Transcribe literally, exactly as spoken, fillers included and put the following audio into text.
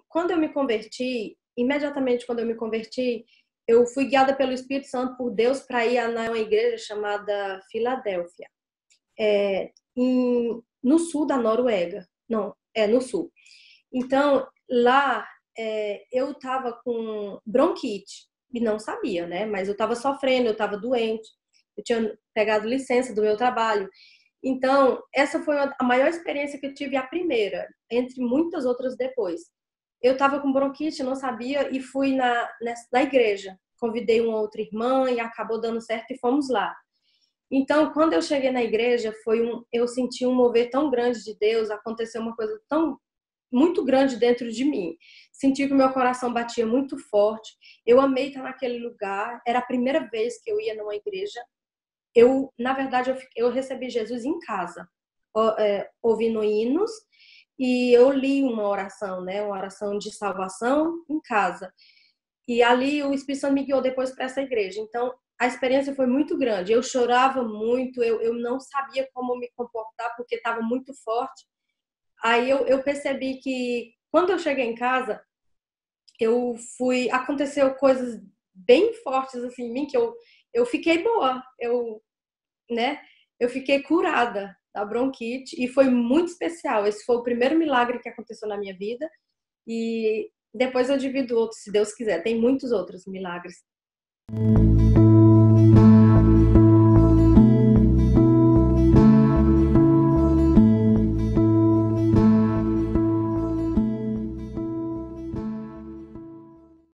quando eu me converti, imediatamente quando eu me converti, eu fui guiada pelo Espírito Santo por Deus para ir a uma igreja chamada Filadélfia, é, em, no sul da Noruega. Não, é no sul. Então, lá é, eu estava com bronquite e não sabia, né? Mas eu estava sofrendo, eu estava doente, eu tinha pegado licença do meu trabalho. Então, essa foi a maior experiência que eu tive, a primeira, entre muitas outras depois. Eu estava com bronquite, não sabia, e fui na, na igreja. Convidei uma outra irmã e acabou dando certo e fomos lá. Então, quando eu cheguei na igreja, foi um, eu senti um mover tão grande de Deus, aconteceu uma coisa tão muito grande dentro de mim. Senti que o meu coração batia muito forte. Eu amei estar naquele lugar. Era a primeira vez que eu ia numa igreja. Eu, na verdade, eu, eu recebi Jesus em casa, é, ouvindo hinos, e eu li uma oração, né? Uma oração de salvação em casa. E ali o Espírito Santo me guiou depois para essa igreja. Então, a experiência foi muito grande. Eu chorava muito, eu, eu não sabia como me comportar, porque estava muito forte. Aí eu, eu percebi que, quando eu cheguei em casa, eu fui... Aconteceu coisas bem fortes assim em mim, que eu, eu fiquei boa. Eu, né? Eu fiquei curada da bronquite e foi muito especial. Esse foi o primeiro milagre que aconteceu na minha vida e depois eu divido outros, se Deus quiser. Tem muitos outros milagres.